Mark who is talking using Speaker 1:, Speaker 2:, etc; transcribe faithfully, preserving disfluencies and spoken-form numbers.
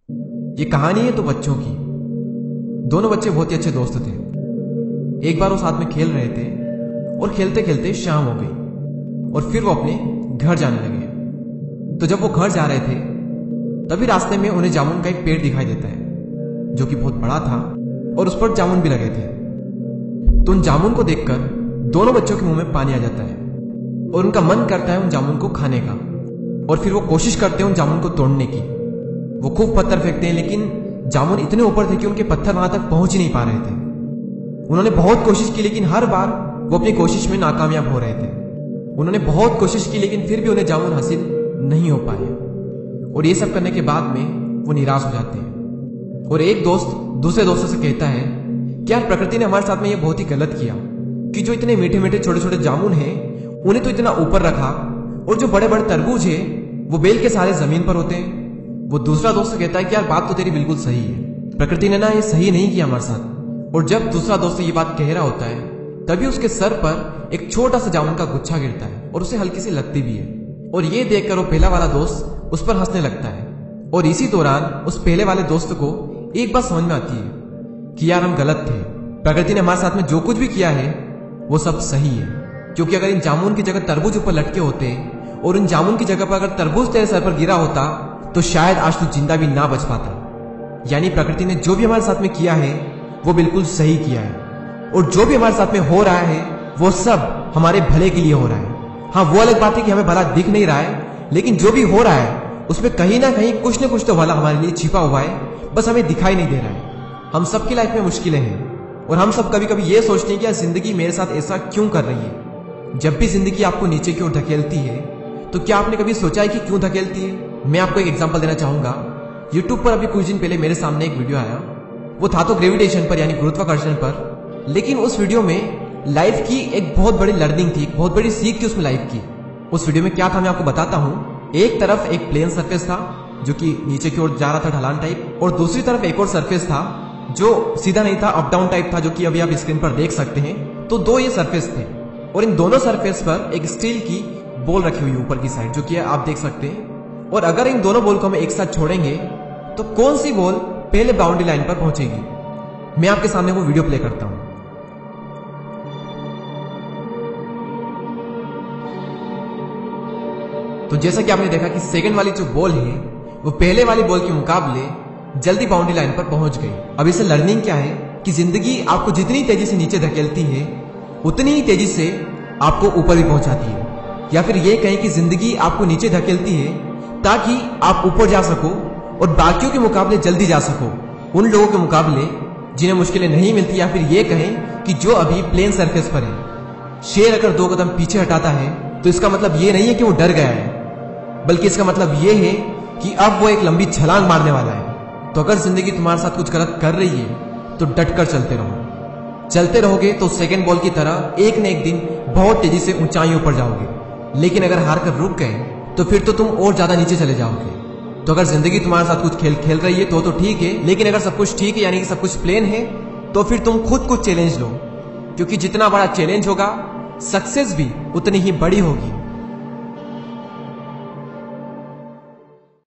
Speaker 1: ये कहानी है तो बच्चों की। दोनों बच्चे बहुत ही अच्छे दोस्त थे। एक बार वो साथ में खेल रहे थे और खेलते खेलते शाम हो गई और फिर वो अपने घर जाने लगे। तो जब वो घर जा रहे थे तभी रास्ते में उन्हें जामुन का एक पेड़ दिखाई देता है जो कि बहुत बड़ा था और उस पर जामुन भी लगे थे। तो उन जामुन को देखकर दोनों बच्चों के मुंह में पानी आ जाता है और उनका मन करता है उन जामुन को खाने का। और फिर वो कोशिश करते हैं उन जामुन को तोड़ने की। वो खूब पत्थर फेंकते हैं लेकिन जामुन इतने ऊपर थे कि उनके पत्थर वहां तक पहुंच ही नहीं पा रहे थे। उन्होंने बहुत कोशिश की लेकिन हर बार वो अपनी कोशिश में नाकामयाब हो रहे थे। उन्होंने बहुत कोशिश की लेकिन फिर भी उन्हें जामुन हासिल नहीं हो पाए और ये सब करने के बाद में वो निराश हो जाते हैं। और एक दोस्त दूसरे दोस्तों से कहता है कि यार प्रकृति ने हमारे साथ में ये बहुत ही गलत किया कि जो इतने मीठे मीठे छोटे छोटे जामुन हैं उन्हें तो इतना ऊपर रखा और जो बड़े बड़े तरबूज है वो बेल के सारे जमीन पर होते हैं। वो दूसरा दोस्त कहता है कि यार बात तो तेरी बिल्कुल सही है, प्रकृति ने ना ये सही नहीं किया हमारे साथ। और जब दूसरा दोस्त ये बात कह रहा होता है तभी उसके सर पर एक छोटा सा जामुन का गुच्छा गिरता है और उसे हल्की सी लगती भी है। और ये देखकर वो पहला वाला दोस्त उस पर हंसने लगता है। और इसी दौरान उस पहले वाले दोस्त को एक बात समझ में आती है कि यार हम गलत थे, प्रकृति ने हमारे साथ में जो कुछ भी किया है वो सब सही है। क्योंकि अगर इन जामुन की जगह तरबूज ऊपर लटके होते और इन जामुन की जगह पर अगर तरबूज तेरे सर पर गिरा होता तो शायद आज तू जिंदा भी ना बच पाता। यानी प्रकृति ने जो भी हमारे साथ में किया है वो बिल्कुल सही किया है और जो भी हमारे साथ में हो रहा है वो सब हमारे भले के लिए हो रहा है। हाँ, वो अलग बात है कि हमें भला दिख नहीं रहा है लेकिन जो भी हो रहा है उसमें कहीं ना कहीं कुछ न कुछ तो भला हमारे लिए छिपा हुआ है, बस हमें दिखाई नहीं दे रहा है। हम सबकी लाइफ में मुश्किलें हैं और हम सब कभी कभी ये सोचते हैं कि जिंदगी मेरे साथ ऐसा क्यों कर रही है। जब भी जिंदगी आपको नीचे की ओर धकेलती है तो क्या आपने कभी सोचा है कि क्यों धकेलती है? मैं आपको एक एग्जांपल देना चाहूंगा। यूट्यूब पर अभी कुछ दिन पहले मेरे सामने एक वीडियो आया, वो था तो ग्रेविटेशन पर यानी गुरुत्वाकर्षण पर, लेकिन उस वीडियो में लाइफ की एक बहुत बड़ी लर्निंग थी, एक बहुत बड़ी सीख थी उसमें लाइफ की। उस वीडियो में क्या था मैं आपको बताता हूँ। एक तरफ एक प्लेन सरफेस था जो कि नीचे की ओर जा रहा था ढलान टाइप, और दूसरी तरफ एक और सरफेस था जो सीधा नहीं था, अप डाउन टाइप था, जो कि अभी आप स्क्रीन पर देख सकते हैं। तो दो ये सरफेस थे और इन दोनों सरफेस पर एक स्टील की बॉल रखी हुई ऊपर की साइड, जो कि आप देख सकते हैं। और अगर इन दोनों बॉल को हम एक साथ छोड़ेंगे तो कौन सी बॉल पहले बाउंड्री लाइन पर पहुंचेगी? मैं आपके सामने वो वीडियो प्ले करता हूं। तो जैसा कि आपने देखा कि सेकंड वाली जो बॉल है वो पहले वाली बॉल के मुकाबले जल्दी बाउंड्री लाइन पर पहुंच गई। अब इससे लर्निंग क्या है कि जिंदगी आपको जितनी तेजी से नीचे धकेलती है उतनी ही तेजी से आपको ऊपर भी पहुंचाती है। या फिर ये कहें कि जिंदगी आपको नीचे धकेलती है ताकि आप ऊपर जा सको और बाकियों के मुकाबले जल्दी जा सको, उन लोगों के मुकाबले जिन्हें मुश्किलें नहीं मिलती। या फिर ये कहें कि जो अभी प्लेन सरफेस पर है। शेर अगर दो कदम पीछे हटाता है तो इसका मतलब ये नहीं है कि वो डर गया है, बल्कि इसका मतलब ये है कि अब वो एक लंबी छलांग मारने वाला है। तो अगर जिंदगी तुम्हारे साथ कुछ गलत कर रही है तो डटकर चलते रहो। चलते रहोगे तो सेकंड बॉल की तरह एक न एक दिन बहुत तेजी से ऊंचाइयों पर जाओगे। लेकिन अगर हार कर रुक गए तो फिर तो तुम और ज्यादा नीचे चले जाओगे। तो अगर जिंदगी तुम्हारे साथ कुछ खेल खेल रही है तो तो ठीक है, लेकिन अगर सब कुछ ठीक है यानी कि सब कुछ प्लेन है तो फिर तुम खुद कुछ चैलेंज लो, क्योंकि जितना बड़ा चैलेंज होगा सक्सेस भी उतनी ही बड़ी होगी।